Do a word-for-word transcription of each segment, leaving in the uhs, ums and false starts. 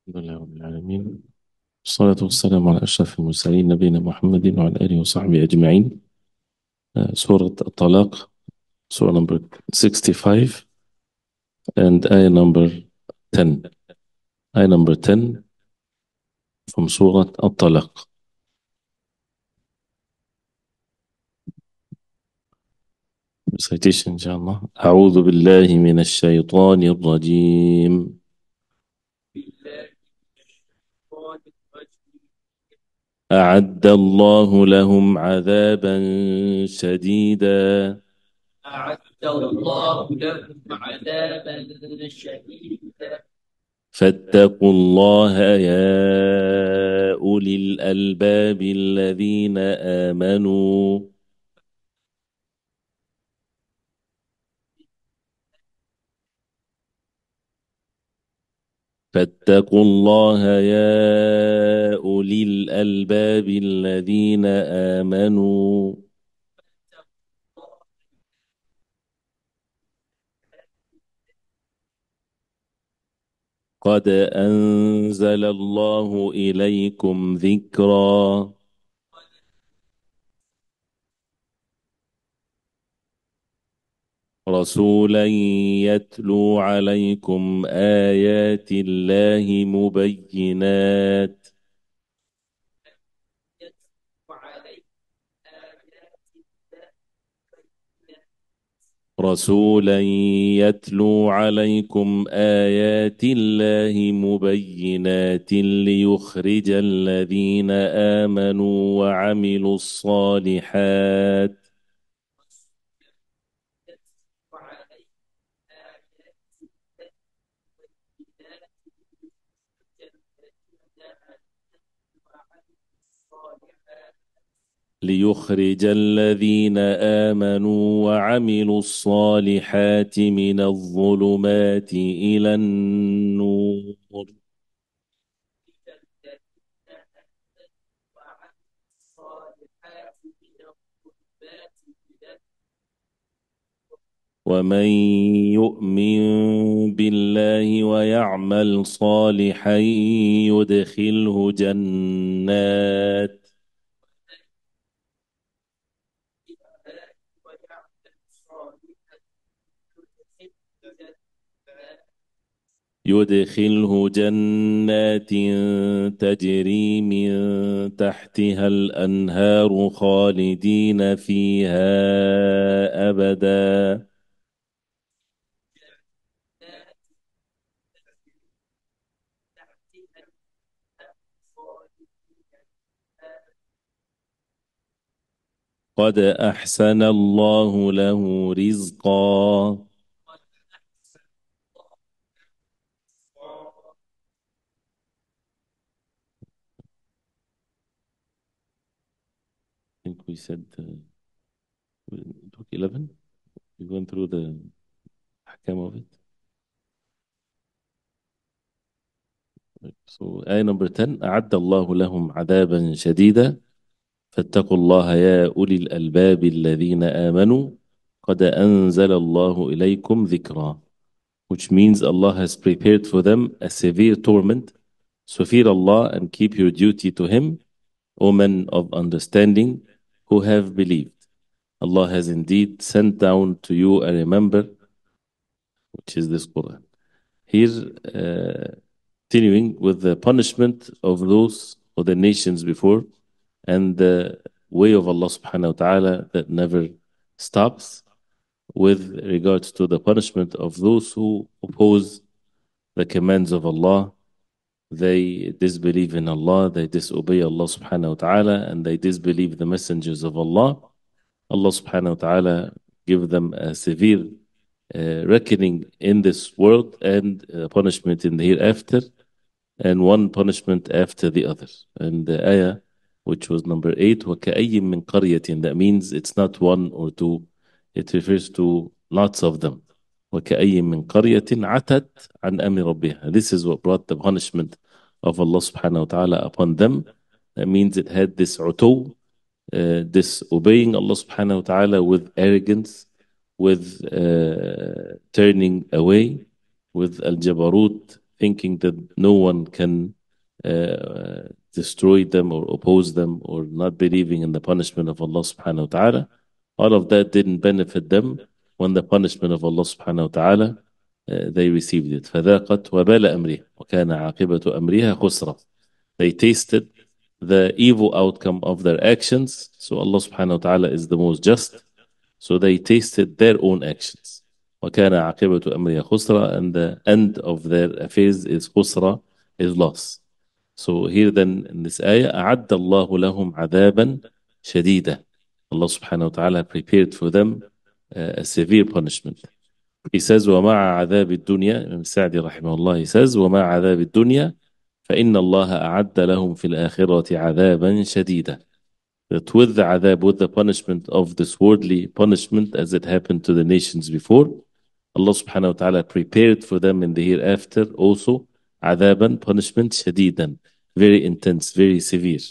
الحمد لله رب العالمين، والصلاة والسلام على أشرف المرسلين نبينا محمد وعلى آله وصحبه أجمعين. آه، سورة الطلاق، سورة number sixty-five and ayah number ten. Ayah number ten from سورة الطلاق. Recitation إن شاء الله. أعوذ بالله من الشيطان الرجيم. أعد الله لهم عذابا شديدا أعد الله لهم عذابا شديدا فاتقوا الله يا أولي الألباب الذين آمنوا فاتقوا الله يا أولي الألباب الذين آمنوا قد أنزل الله إليكم ذكرا رسولا يتلو عليكم آيات الله مبينات وعليهم آيات رسولا يتلو عليكم آيات الله مبينات ليخرج الذين آمنوا وعملوا الصالحات وعليهم آيات ليخرج الذين آمنوا وعملوا الصالحات من الظلمات إلى النور ومن يؤمن بالله ويعمل صالحا يدخله جنات يدخله جنات تجري من تحتها الأنهار خالدين فيها أبدا قد أحسن الله له رزقا. I think we said uh, book eleven. We went through the أحكام of it. So آية number ten أعد الله لهم عذابا شديدا فاتقوا الله يا أولي الألباب الذين آمنوا قد أنزل الله إليكم ذكرا, which means Allah has prepared for them a severe torment. So fear Allah and keep your duty to Him, O men of understanding who have believed. Allah has indeed sent down to you a remember, which is this Quran. Here, uh, continuing with the punishment of those or the nations before and the way of Allah subhanahu wa ta'ala that never stops with regards to the punishment of those who oppose the commands of Allah. They disbelieve in Allah, they disobey Allah subhanahu wa ta'ala, and they disbelieve the messengers of Allah. Allah subhanahu wa ta'ala give them a severe uh, reckoning in this world and uh, punishment in the hereafter, and one punishment after the other. And the ayah, which was number eight, وَكَأَيٍّ مِّن قَرْيَةٍ, that means it's not one or two, it refers to lots of them. وَكَأَيٍّ مِّن قَرْيَةٍ عَتَتْ عَنْ أَمْرِ رَبِّهَا. This is what brought the punishment of Allah subhanahu wa ta'ala upon them. That means it had this utu, uh, disobeying Allah subhanahu wa ta'ala with arrogance, with uh, turning away, with al-jabarut thinking that no one can uh, destroy them or oppose them, or not believing in the punishment of Allah subhanahu wa ta'ala. All of that didn't benefit them when the punishment of Allah subhanahu wa ta'ala uh, they received it. فذاقت وبال أمرها وكان عاقبة أمرها خسرا. They tasted the evil outcome of their actions. So Allah subhanahu wa ta'ala is the most just. So they tasted their own actions. وكان عاقبة أمرها خسرا, and the end of their affairs is خسرا, is loss. So here then in this ayah, أعد الله لهم عذابا شديدا. Allah subhanahu wa ta'ala prepared for them uh, a severe punishment. He says, ومع عذاب الدنيا, Imam Sa'di رحمه الله, he says, ومع عذاب الدنيا فإن الله أعد لهم في الآخرة عذابا شديدا. That with the adhab, with the punishment of this worldly punishment, as it happened to the nations before, Allah subhanahu wa ta'ala prepared for them in the hereafter also adhaban, punishment, shadidan, very intense, very severe.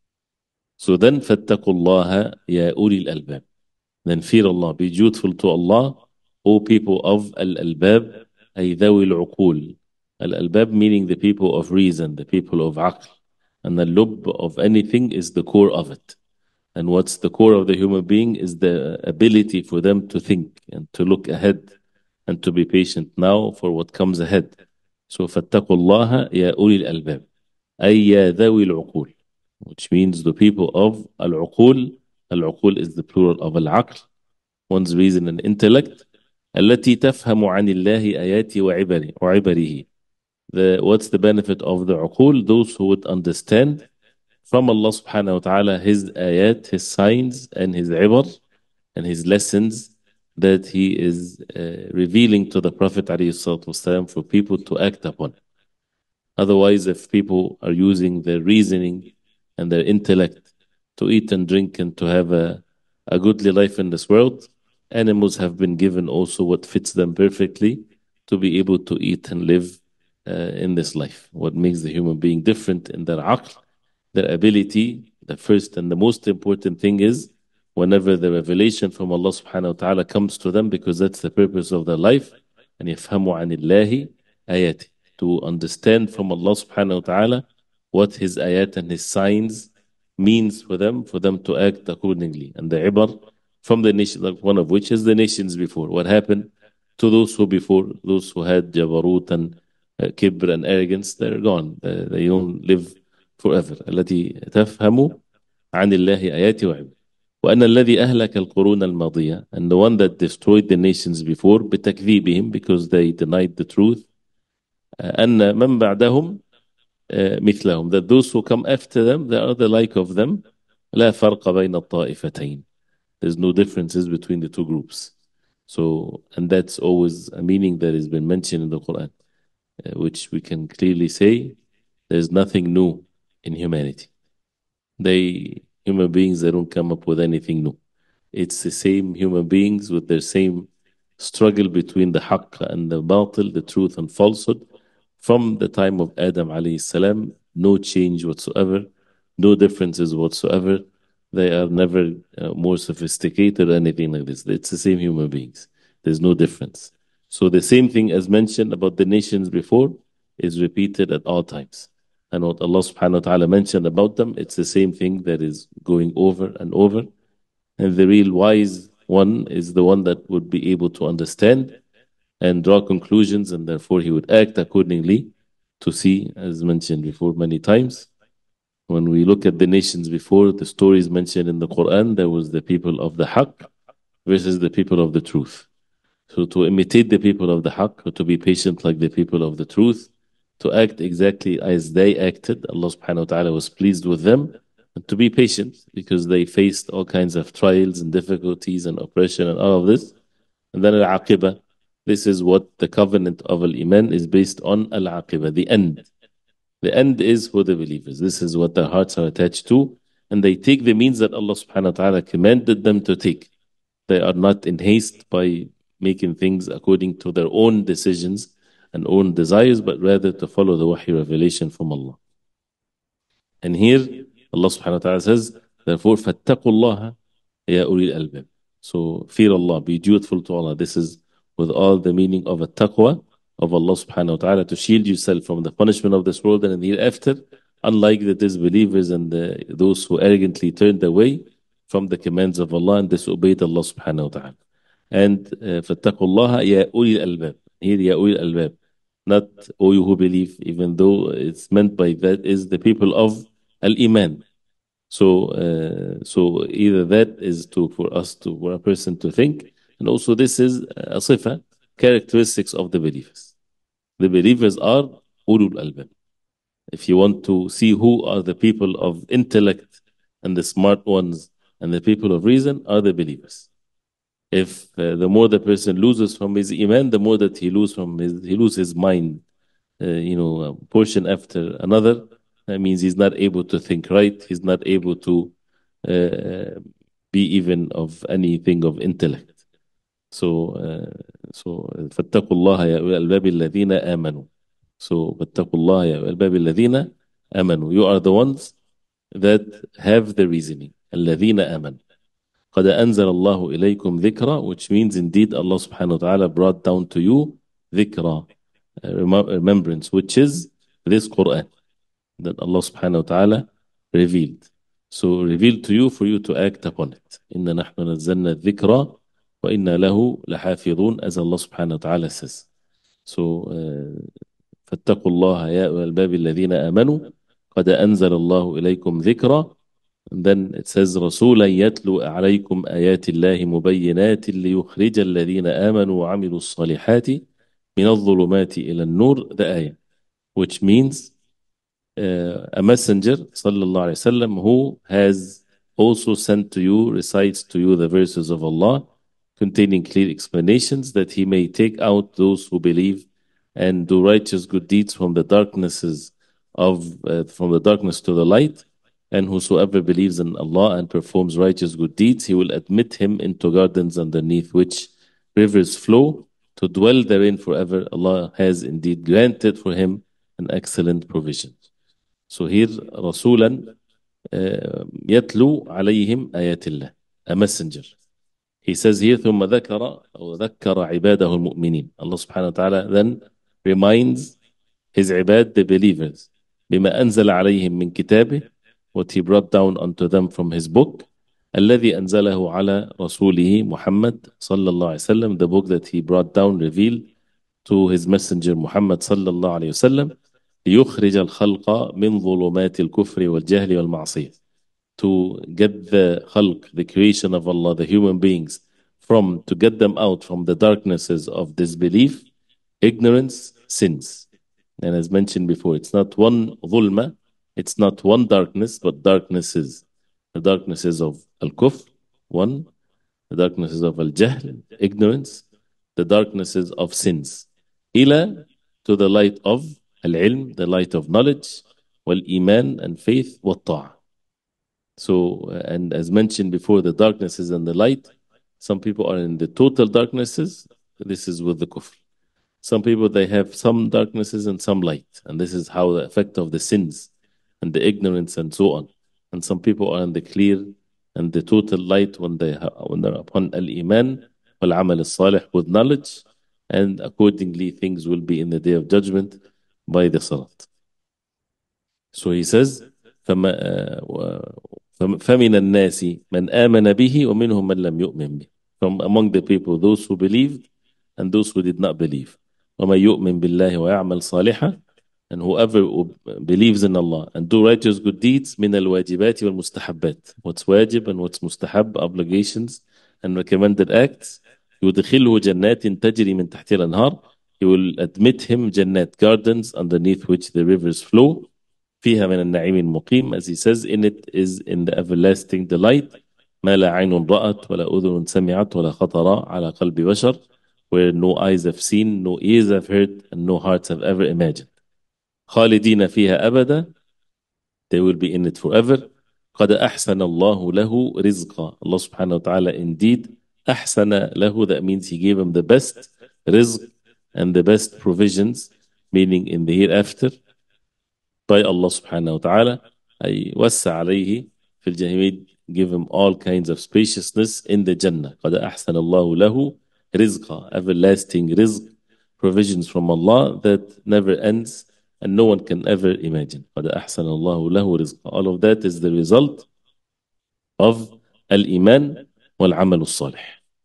So then, فَاتَّقُوا اللَّهَ يَا أُولِي الْأَلْبَابِ. Then fear Allah, be dutiful to Allah, O people of al-albab, أي ذوي العقول. Al-albab meaning the people of reason, the people of aql. And the lub of anything is the core of it. And what's the core of the human being is the ability for them to think and to look ahead and to be patient now for what comes ahead. So فَاتَّقُوا اللَّهَ يَا أُولِي الْأَلْبَابِ أي يا ذوي العقول, which means the people of al-uqul. Al-uqul is the plural of al-aql, one's reason and intellect. التي تفهم عن الله آياتي وعبره وعبره. The, what's the benefit of the uqul? Those who would understand from Allah subhanahu wa ta'ala his ayat, his signs, and his ibar, and his lessons that he is uh, revealing to the Prophet alayhi salatu wasalam for people to act upon. Otherwise, if people are using their reasoning and their intellect to eat and drink and to have a, a goodly life in this world, animals have been given also what fits them perfectly to be able to eat and live uh, in this life. What makes the human being different in their aql, their ability, the first and the most important thing is whenever the revelation from Allah subhanahu wa ta'ala comes to them, because that's the purpose of their life, and يفهموا عن الله آياته, to understand from Allah subhanahu wa ta'ala what his ayat and his signs means for them, for them to act accordingly. And the ibar from the nation, like one of which is the nations before. What happened to those who before, those who had jabarut and uh, kibr and arrogance, they're gone. They, they don't live forever. التي تفهم عن الله آياتي وعبر. وأن الذي أهلك القرون الماضية, and the one that destroyed the nations before بتكذيبهم, because they denied the truth. أن من بعدهم مثلهم, that those who come after them, they are the like of them. لا فرق بين الطائفتين. There's no differences between the two groups. So, and that's always a meaning that has been mentioned in the Quran, uh, which we can clearly say there's nothing new in humanity. They, human beings, they don't come up with anything new. It's the same human beings with their same struggle between the haqq and the batil, the truth and falsehood. From the time of Adam alayhi salam, no change whatsoever, no differences whatsoever. They are never uh, more sophisticated or anything like this. It's the same human beings. There's no difference. So the same thing as mentioned about the nations before is repeated at all times. And what Allah subhanahu wa ta'ala mentioned about them, it's the same thing that is going over and over. And the real wise one is the one that would be able to understand and draw conclusions, and therefore he would act accordingly to see, as mentioned before many times. When we look at the nations before, the stories mentioned in the Quran, there was the people of the haqq versus the people of the truth. So to imitate the people of the haqq, or to be patient like the people of the truth, to act exactly as they acted, Allah subhanahu wa ta'ala was pleased with them, and to be patient because they faced all kinds of trials and difficulties and oppression and all of this. And then al-aqibah, this is what the covenant of al-iman is based on, al-aqibah, the end. The end is for the believers. This is what their hearts are attached to, and they take the means that Allah subhanahu wa ta'ala commanded them to take. They are not in haste by making things according to their own decisions and own desires, but rather to follow the wahy revelation from Allah. And here Allah subhanahu wa ta'ala says, therefore, فَاتَّقُوا اللَّهَ يَا أُولِي الْأَلْبَابِ. So fear Allah, be dutiful to Allah. This is with all the meaning of a taqwa, of Allah subhanahu wa ta'ala to shield yourself from the punishment of this world and in the hereafter, unlike the disbelievers and the, those who arrogantly turned away from the commands of Allah and disobeyed Allah subhanahu wa ta'ala. And uh, فَاتَّقُوا اللَّهَ يَا أُولِي الْأَلْبَابِ. Here, يَا أُولِي الْأَلْبَابِ. Not all you who believe, even though it's meant by that is the people of Al-Iman. So, uh, so either that is to for us to for a person to think, and also this is a sifa, characteristics of the believers. The believers are ulul albab. If you want to see who are the people of intellect and the smart ones and the people of reason, are the believers. If uh, the more the person loses from his iman, the more that he loses from his he loses his mind, uh, you know, a portion after another. That means he's not able to think right. He's not able to uh, be even of anything of intellect. So, uh, so فاتقوا الله يا أولي الألباب الذين آمنوا. So فاتقوا الله يا أولي الألباب الذين آمنوا. You are the ones that have the reasoning. الذين آمنوا. قد أنزل الله إليكم ذكرى, which means indeed Allah subhanahu wa ta'ala brought down to you ذكرى, remembrance, which is this Quran that Allah subhanahu wa ta'ala revealed. So revealed to you for you to act upon it. إِنَّا نَحْنُ نَزَّلْنَا الذِّكْرَى وَإِنَّا لَهُ لَحَافِظُونَ, as Allah subhanahu wa ta'ala says. So uh, فَاتَّقُوا اللَّهَ يَا أُولِي الْأَلْبَابِ الَّذِينَ آمَنُوا قَدْ أَنزَلَ اللَّهُ إِلَيْكُمْ ذِكْرًا. And then it says رَسُولًا يَتْلُو عَلَيْكُمْ آيَاتِ اللَّهِ مُبَيِّنَاتٍ لِيُخْرِجَ الَّذِينَ آمَنوا وَعَمِلُوا الصَّالِحَاتِ مِنَ الظُّلُمَاتِ إِلَى النُّورِ, the ayah, which means uh, a messenger sallallahu alaihi wasallam who has also sent to you, recites to you the verses of Allah containing clear explanations, that he may take out those who believe and do righteous good deeds from the darknesses of uh, from the darkness to the light. And whosoever believes in Allah and performs righteous good deeds, he will admit him into gardens underneath which rivers flow, to dwell therein forever. Allah has indeed granted for him an excellent provision. So here, رسولا يتلو عليهم آيات الله, a messenger. He says here, ثم ذكر أو ذكر عباده المؤمنين. Allah subhanahu wa ta'ala then reminds his ibad, the believers, بما أنزل عليهم من كتابه, what he brought down unto them from his book, الذي أنزله على رسوله محمد صلى الله عليه وسلم, the book that he brought down, revealed to his messenger Muhammad صلى الله عليه وسلم, ليخرج الخلق من ظلمات الكفر والجهل والمعصية, to get the khalq, the creation of Allah, the human beings, from, to get them out from the darknesses of disbelief, ignorance, sins. And as mentioned before, it's not one dhulma, it's not one darkness, but darknesses. The darknesses of al-kufr, one, the darknesses of al-jahl, ignorance, the darknesses of sins. Ila, to the light of al-ilm, the light of knowledge, wal-iman, and faith, wa-ta'a. So, and as mentioned before, the darknesses and the light, some people are in the total darknesses. This is with the kufr. Some people, they have some darknesses and some light. And this is how the effect of the sins and the ignorance and so on. And some people are in the clear and the total light when they when they're upon al-iman wal-amal al-salih, with knowledge. And accordingly, things will be in the day of judgment by the salat. So he says, فَمَا, فَمِنَ النَّاسِ مَنْ آمَنَ بِهِ وَمِنْهُمْ مَنْ لَمْ يُؤْمِنْ بِهِ. From among the people, those who believed and those who did not believe. وَمَا يُؤْمِنْ بِاللَّهِ وَيَعْمَلْ صَالِحًا. And whoever believes in Allah and do righteous good deeds, مِنَ الْوَاجِبَاتِ وَالْمُسْتَحَبَّاتِ, what's wajib and what's mustahab, obligations and recommended acts. يُدْخِلْهُ جَنَّاتٍ تَجْرِي مِنْ تَحْتِهَا الْأَنْهَارِ. He will admit him jannat, gardens underneath which the rivers flow. فيها من النعيم المقيم, as he says, in it is in the everlasting delight. ما لا عين رأت ولا أذن سمعت ولا خطر على قلب بشر, where no eyes have seen, no ears have heard, and no hearts have ever imagined. خالدين فيها أبدا, they will be in it forever. قد أحسن الله له رزقا. Allah subhanahu wa ta'ala indeed أحسن له, that means he gave him the best rizq and the best provisions, meaning in the hereafter, by Allah subhanahu wa ta'ala. أي وسع عليه في الجنة, give him all kinds of spaciousness in the Jannah. قد أحسن الله له رزقا, everlasting rizq, provisions from Allah that never ends and no one can ever imagine. قَدْ أَحْسَنَ اللَّهُ لَهُ رِزْقًا. All of that is the result of al-iman wal-amal al-salih.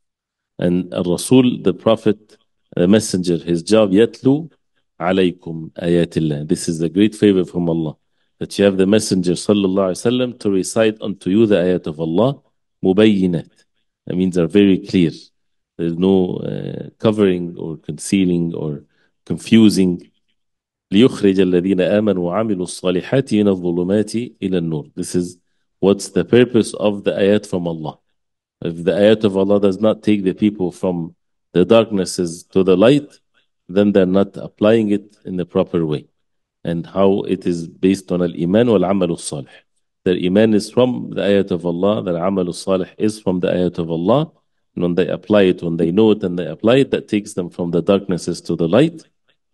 And al-Rasul, the Prophet, the Messenger, his job, يَتْلُو عَلَيْكُمْ آيَاتِ اللَّهِ. This is a great favor from Allah, that you have the Messenger sallallahu alaihi wasallam to recite unto you the ayat of Allah, mubayyinat. That means they're very clear. There's no uh, covering or concealing or confusing. لِيُخْرِجَ الَّذِينَ آمَنُوا وَعَمِلُوا الصَّالِحَاتِ مِنَ الظُّلُمَاتِ إِلَى النُّورِ. This is what's the purpose of the ayat from Allah. If the ayat of Allah does not take the people from the darknesses to the light, then they're not applying it in the proper way. And how it is based on al-iman wal-amal al-salih. Their iman is from the ayat of Allah, their amal al-salih is from the ayat of Allah. And when they apply it, when they know it and they apply it, that takes them from the darknesses to the light.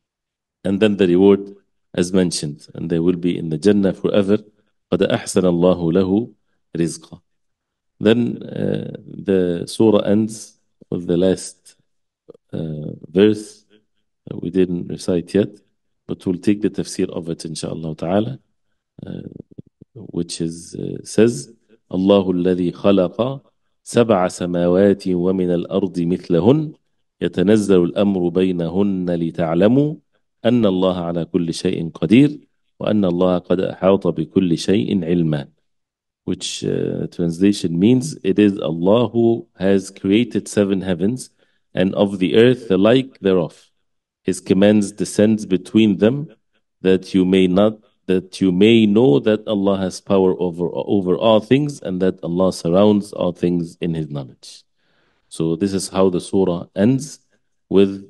And then the reward as mentioned. And they will be in the Jannah forever. قَدْ أَحْسَنَ اللَّهُ لَهُ رِزْقًا. Then uh, the surah ends with the last uh, verse that we didn't recite yet, but we'll take the tafsir of it inshallah ta'ala, uh, which is uh, says الله الذي خلق سبع سماوات ومن الأرض مثلهن يتنزل الأمر بينهن لتعلموا أن الله على كل شيء قدير وأن الله قد أحاط بكل شيء علما. Which uh, translation means it is Allah who has created seven heavens and of the earth the like thereof. His commands descends between them that you may not that you may know that Allah has power over over all things and that Allah surrounds all things in His knowledge. So this is how the surah ends with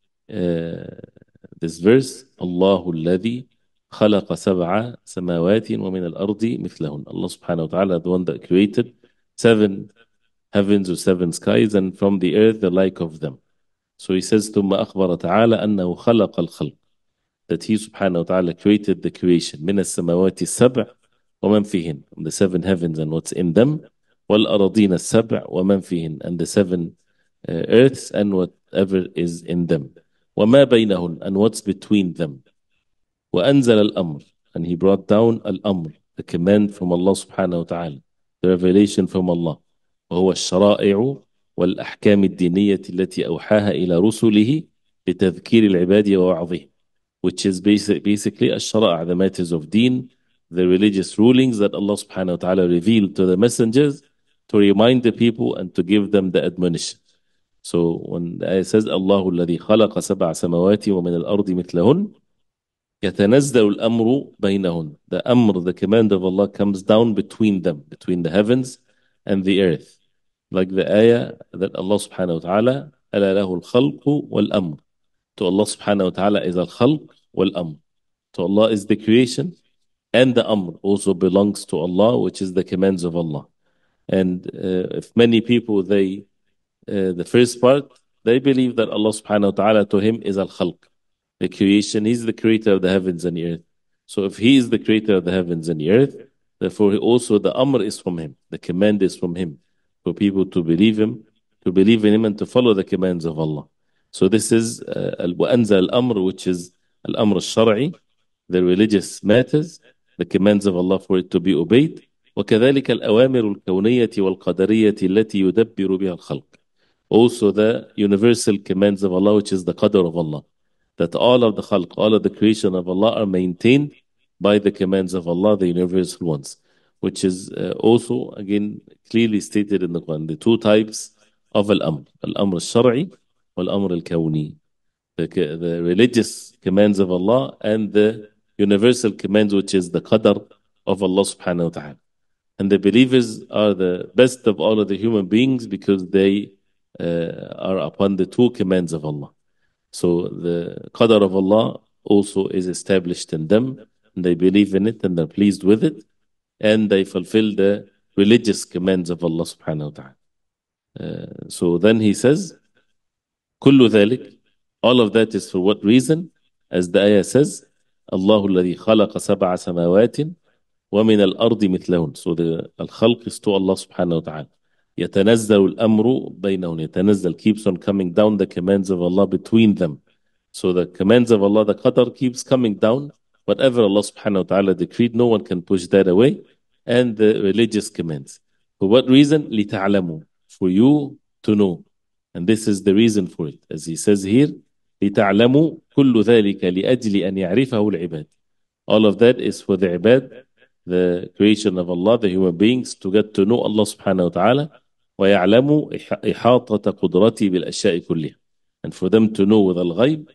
uh, this verse. Allahu alladhi خلق سبع سماوات ومن الأرض مثلهن. Allah subhanahu wa ta'ala, the one that created seven heavens or seven skies and from the earth the like of them. So he says ثم أخبر تعالى أنه خلق الخلق, that he subhanahu wa ta'ala created the creation من السماوات السبع ومن فيهن, the seven heavens and what's in them, والأراضين السبع ومن فيهن, and the seven uh, earths and whatever is in them, وما بينهن, and what's between them. وأنزل الأمر, and he brought down al-amr, the command from Allah subhanahu wa ta'ala, the revelation from Allah. وهو الشرائع والأحكام الدينية التي أوحاها إلى رسله لتذكير العباد ووعظهم, which is basic, basically الشرائع, the matters of deen, the religious rulings that Allah subhanahu wa ta'ala revealed to the messengers to remind the people and to give them the admonition. So when the ayah says الله الذي خلق سبع سماوات ومن الأرض مثلهن يتنزل الأمر بينهن, the amr, the command of Allah comes down between them, between the heavens and the earth. Like the ayah that Allah subhanahu wa ta'ala ألا له الخلق والأمر. To Allah subhanahu wa ta'ala is al-khalq wal-amr. To Allah is the creation, and the amr also belongs to Allah, which is the commands of Allah. And uh, if many people, they, uh, the first part, they believe that Allah subhanahu wa ta'ala to him is al-khalq, the creation. He's the creator of the heavens and the earth. So if he is the creator of the heavens and the earth, therefore he also the amr is from him, the command is from him, for people to believe him, to believe in him and to follow the commands of Allah. So this is وأنزل الأمر, which is الأمر الشرعي, the religious matters, the commands of Allah for it to be obeyed. وكذلك الأوامر الكونية والقدرية التي يدبر بها الخلق. Also the universal commands of Allah, which is the qadr of Allah, that all of the khalq, all of the creation of Allah are maintained by the commands of Allah, the universal ones, which is uh, also again clearly stated in the Quran, the two types of al-amr, al-amr al-shar'i wal-amr al-kawni, the, the religious commands of Allah and the universal commands, which is the qadr of Allah subhanahu wa ta'ala. And the believers are the best of all of the human beings because they uh, are upon the two commands of Allah. So the qadr of Allah also is established in them, and they believe in it and they're pleased with it, and they fulfill the religious commands of Allah subhanahu wa ta'ala. Uh, so then he says, كل ذلك, all of that is for what reason? As the ayah says, الله الذي خلق سبع سماوات ومن الأرض مثلهن. So the al-khalq is to Allah subhanahu wa ta'ala. يتنزل الأمر بينهن. يتنزل keeps on coming down the commands of Allah between them. So the commands of Allah, the qadar keeps coming down. Whatever Allah subhanahu wa ta'ala decreed, no one can push that away. And the religious commands. For what reason? لِتَعْلَمُوا. For you to know. And this is the reason for it. As he says here, لِتَعْلَمُوا كُلُّ ذَلِكَ لِأَجْلِ أَنْ يَعْرِفَهُ الْعِبَادِ. All of that is for the ibad, the creation of Allah, the human beings, to get to know Allah subhanahu wa ta'ala. وَيَعْلَمُوا إِحَاطَةَ قُدْرَتِي بِالْأَشْيَاءِ كُلِّهَا. And for them to know with al-ghayb,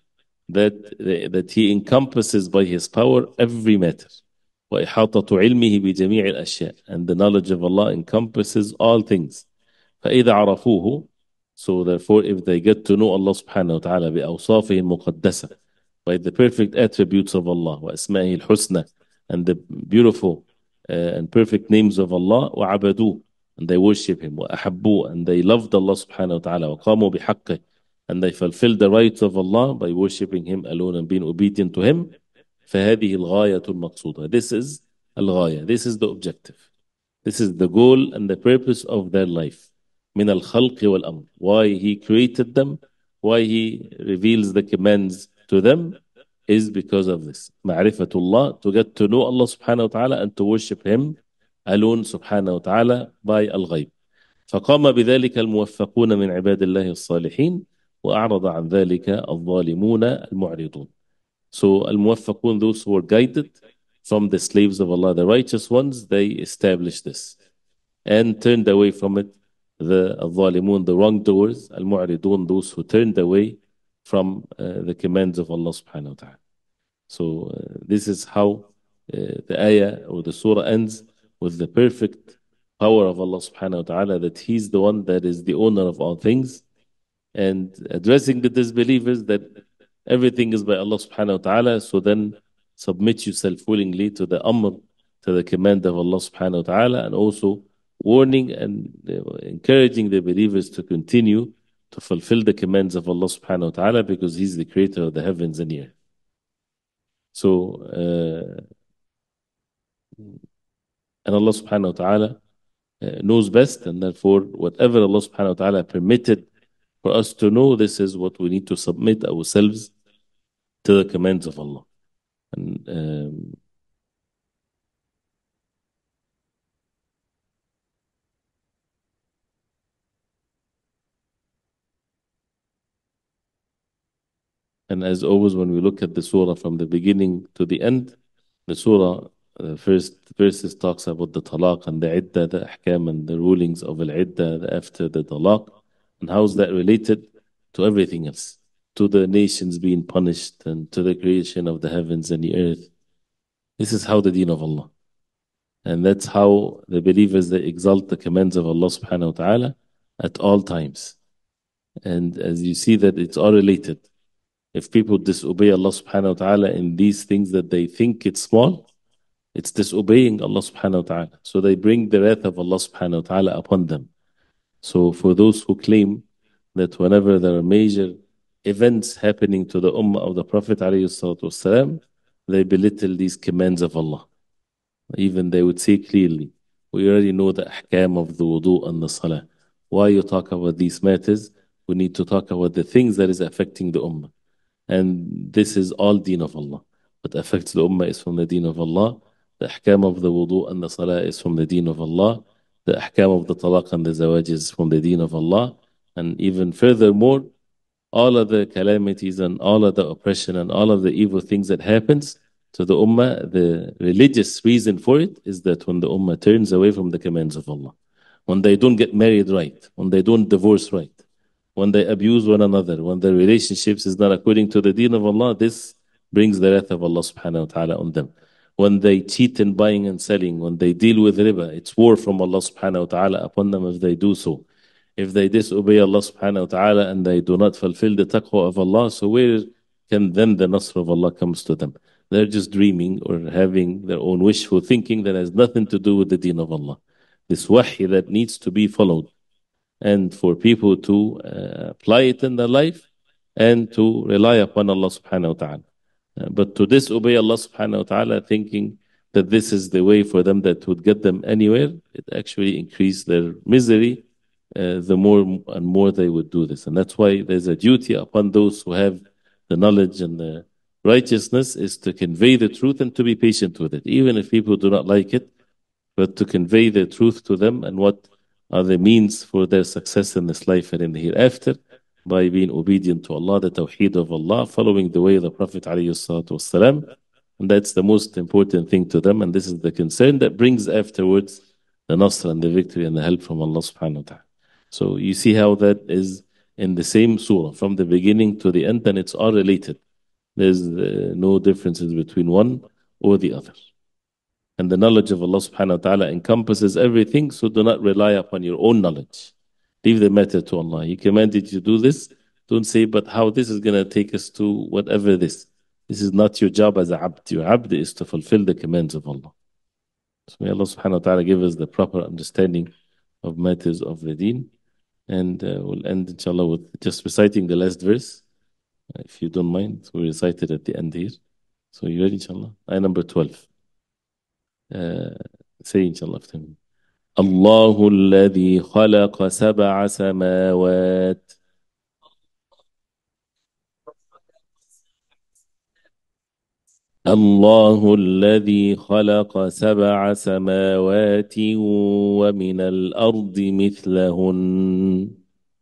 that, that he encompasses by his power every matter. وإحاطة علمه بجميع الأشياء. And the knowledge of Allah encompasses all things. فإذا عرفوه, so therefore if they get to know Allah subhanahu wa ta'ala بأوصافه المقدسة, by the perfect attributes of Allah وأسمائه الحسنى, and the beautiful uh, and perfect names of Allah, وعبدوه, and they worship him, وأحبوه, and they loved Allah subhanahu wa ta'ala, وقاموا بحقه, and they fulfill the rights of Allah by worshipping him alone and being obedient to him. فهذه الغاية المقصودة. This is الغاية. This is the objective. This is the goal and the purpose of their life. من الخلق والأمر. Why he created them, why he reveals the commands to them, is because of this. معرفة الله, to get to know Allah subhanahu wa ta'ala and to worship him alone subhanahu wa ta'ala by الغيب. فقام بذلك الموفقون من عباد الله الصالحين وأعرض عن ذلك الظالمون المعرضون. So الموفقون, those who were guided from the slaves of Allah, the righteous ones, they established this and turned away from it. The الظالمون, the wrongdoers, المعرضون, those who turned away from uh, the commands of Allah subhanahu wa ta'ala. So uh, this is how uh, the ayah or the surah ends, with the perfect power of Allah subhanahu wa ta'ala, that he's the one that is the owner of all things, and addressing the disbelievers that everything is by Allah subhanahu wa ta'ala. So then submit yourself willingly to the amr, to the command of Allah subhanahu wa ta'ala, and also warning and uh, encouraging the believers to continue to fulfill the commands of Allah subhanahu wa ta'ala, because he's the creator of the heavens and the earth. So uh, and Allah subhanahu wa ta'ala uh, knows best, and therefore whatever Allah subhanahu wa ta'ala permitted for us to know, this is what we need to submit ourselves to the commands of Allah. And um, and as always, when we look at the surah from the beginning to the end, the surah, the first verses talks about the talaq and the iddah, the ahkam and the rulings of al-iddah after the talaq, and how is that related to everything else, to the nations being punished and to the creation of the heavens and the earth. This is how the deen of Allah. And that's how the believers, they exalt the commands of Allah subhanahu wa ta'ala at all times. And as you see that it's all related. If people disobey Allah subhanahu wa ta'ala in these things that they think it's small, it's disobeying Allah subhanahu wa ta'ala. So they bring the wrath of Allah subhanahu wa ta'ala upon them. So for those who claim that whenever there are major events happening to the ummah of the Prophet alayhi salatu wasalam, they belittle these commands of Allah. Even they would say clearly, we already know the ahkam of the wudu and the salah. Why you talk about these matters? We need to talk about the things that is affecting the ummah. And this is all deen of Allah. What affects the ummah is from the deen of Allah. The ahkam of the wudu and the salah is from the deen of Allah. The ahkam of the talaq and the zawaj is from the deen of Allah. And even furthermore, all of the calamities and all of the oppression and all of the evil things that happens to the ummah, the religious reason for it is that when the ummah turns away from the commands of Allah, when they don't get married right, when they don't divorce right, when they abuse one another, when their relationships is not according to the deen of Allah, this brings the wrath of Allah subhanahu wa ta'ala on them. When they cheat in buying and selling, when they deal with riba, it's war from Allah subhanahu wa ta'ala upon them if they do so. If they disobey Allah subhanahu wa ta'ala and they do not fulfill the taqwa of Allah, so where can then the nasr of Allah comes to them? They're just dreaming or having their own wishful thinking that has nothing to do with the deen of Allah. This wahy that needs to be followed, and for people to uh, apply it in their life and to rely upon Allah subhanahu wa ta'ala. Uh, but to disobey Allah subhanahu wa ta'ala thinking that this is the way for them that would get them anywhere, it actually increased their misery uh, the more and more they would do this. And that's why there's a duty upon those who have the knowledge and the righteousness is to convey the truth and to be patient with it, even if people do not like it, but to convey the truth to them and what are the means for their success in this life and in the hereafter by being obedient to Allah, the Tawheed of Allah, following the way of the Prophet ﷺ. And that's the most important thing to them. And this is the concern that brings afterwards the Nasr and the victory and the help from Allah subhanahu wa ta'ala. So you see how that is in the same surah from the beginning to the end, and it's all related. There's uh, no differences between one or the other. And the knowledge of Allah subhanahu wa ta'ala encompasses everything, so do not rely upon your own knowledge. Leave the matter to Allah. He commanded you to do this. Don't say, but how this is going to take us to whatever this. This is not your job as a abd. Your abd is to fulfill the commands of Allah. So may Allah subhanahu wa ta'ala give us the proper understanding of matters of the deen. And uh, we'll end, inshallah, with just reciting the last verse, if you don't mind. We recite it at the end here. So you ready, inshallah? Ayah number twelve. Uh, say, inshallah, after me. الله الذي خلق سبع سماوات الله الذي خلق سبع سماوات ومن الأرض مثلهن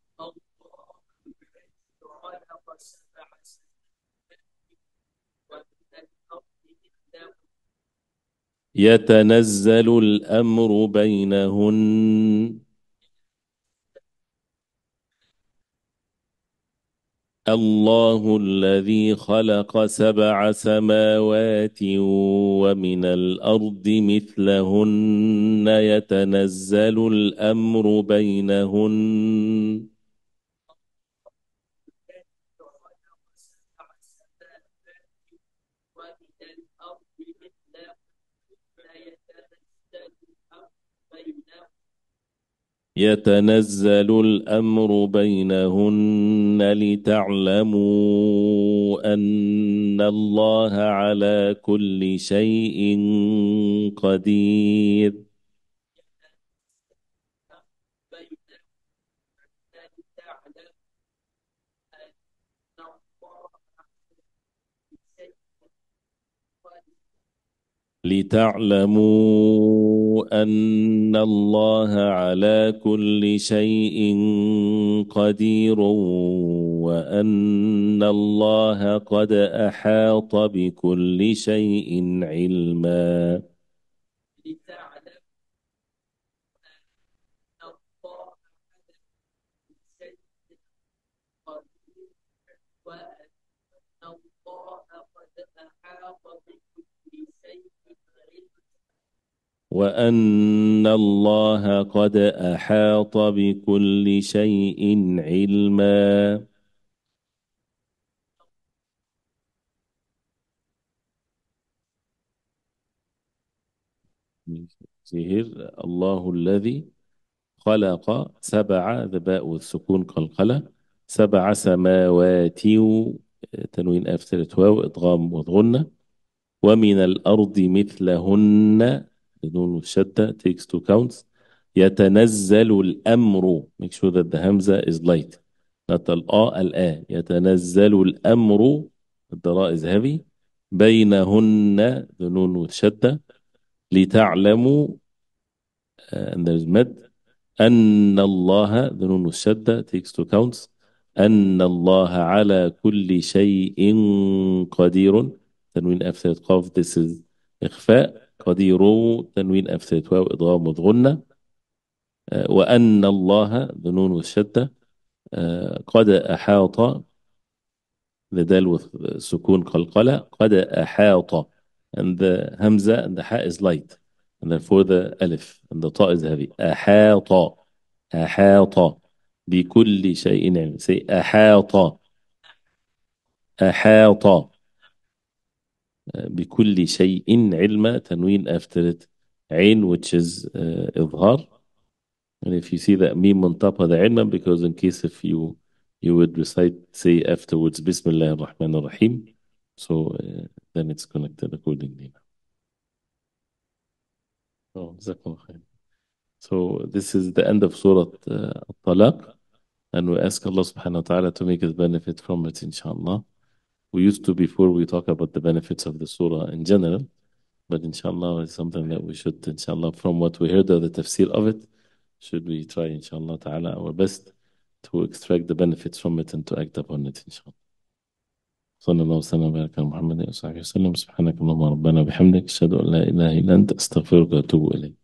يتنزل الأمر بينهن الله الذي خلق سبع سماوات ومن الأرض مثلهن يتنزل الأمر بينهن يتنزل الأمر بينهن لتعلموا أن الله على كل شيء قدير لتعلموا أن الله على كل شيء قدير وأن الله قد أحاط بكل شيء علما وأن الله قد أحاط بكل شيء علما. سهر الله الذي خلق سبع ذباء والسكون قلقلة سبع سماوات تنوين أفترة واو إضغام وضغنة ومن الأرض مثلهن بدون الشدة takes two counts يتنزل الأمر make sure that the hamza is light not الآ الآ يتنزل الأمر الضراء is heavy بينهن the نون والشدة لتعلموا uh, and there's med أن الله the نون والشدة takes two counts أن الله على كل شيء قدير تنوين أفترة قاف this is إخفاء قدير تنوين أفترة واو إضغام وضغنة وأن الله ذنون والشدة قد أحاط لدال والسكون قلقلة قد أحاط and the همزة and the حاء is light and therefore the ألف and the طاء is heavy أحاط أحاط بكل شيء علم say أحاط أحاط بكل شيء علم تنوين after it عين which is uh, إظهار and if you see that meme on top of the علم because in case if you you would recite say afterwards بسم الله الرحمن الرحيم so uh, then it's connected accordingly. Oh, جزاكم الله خير. So this is the end of Surah uh, Al-Talaq and we ask Allah subhanahu wa ta'ala to make us benefit from it inshallah. We used to before we talk about the benefits of the surah in general, but inshallah it's something that we should, inshallah, from what we heard of the tafsir of it, should we try, inshallah ta'ala, our best to extract the benefits from it and to act upon it, inshallah. صلى الله وسلم وبارك على محمد وصحبه وسلم. سبحانك اللهم ربنا وبحمدك أشهد أن لا إله إلا أنت أستغفرك وأتوب إليك.